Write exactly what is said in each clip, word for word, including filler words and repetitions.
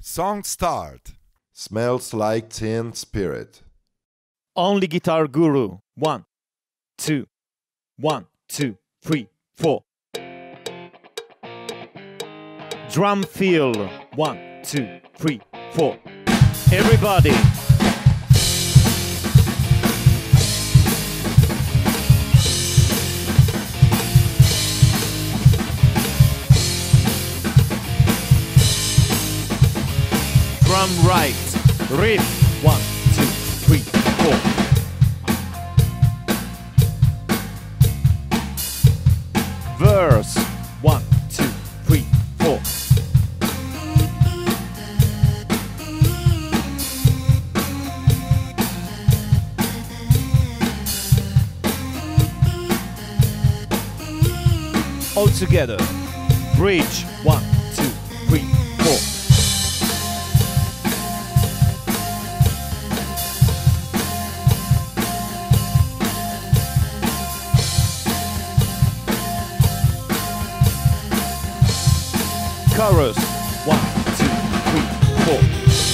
Song start. Smells Like Teen Spirit. Only Guitar Guru. One, two, one, two, three, four. Drum fill. One, two, three, four. Everybody. Drum right. Riff. One, two, three, four. Verse. One, two, three, four. All together. Bridge. One, two, three, four. Chorus. One, two, three, four.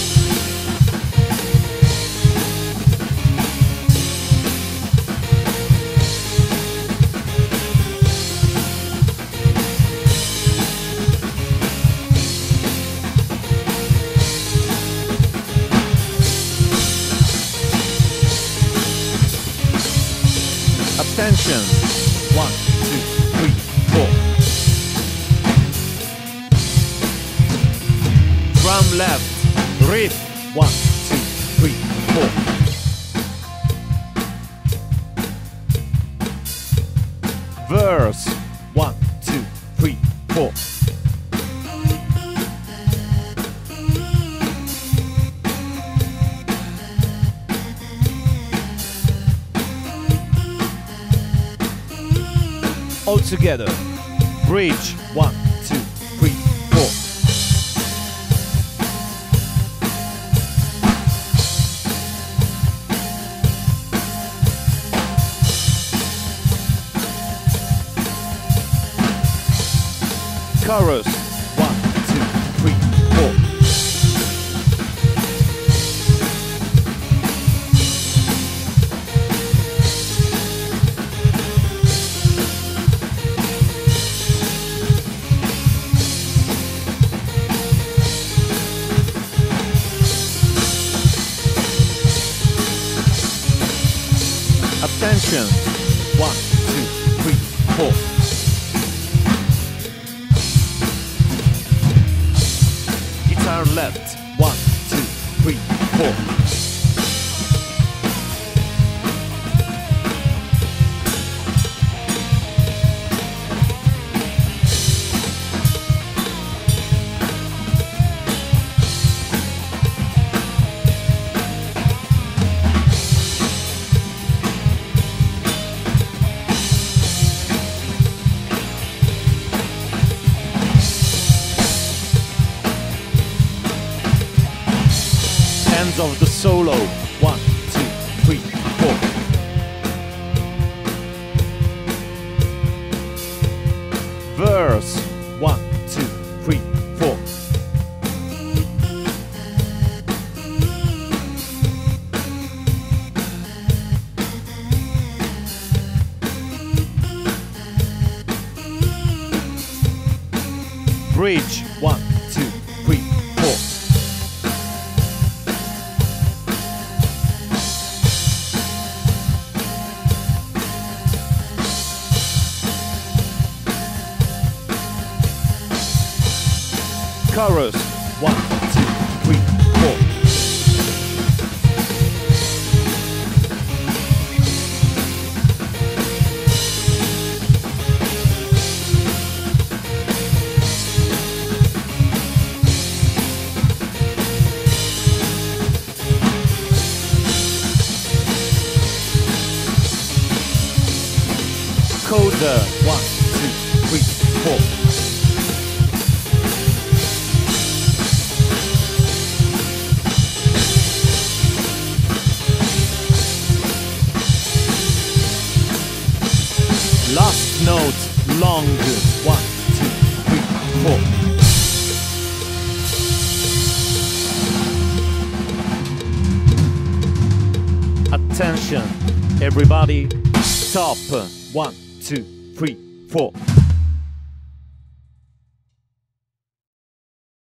Abstention. One, two, three, four. Drum left, riff, one, two, three, four. Verse, one, two, three, four. All together, bridge, one, two, three, four. Chorus. One, two, three, four. Abstention. One, two, three, four. Guitar left. One, two, three, four. Ends of the solo. One, two, three, four. Verse. One, two, three, four. Bridge. One, two, three, four. Chorus. One, two, three, four. Coda. One, two, three, four. Last note, long. One, two, three, four. Attention, everybody, stop. One, two, three, four.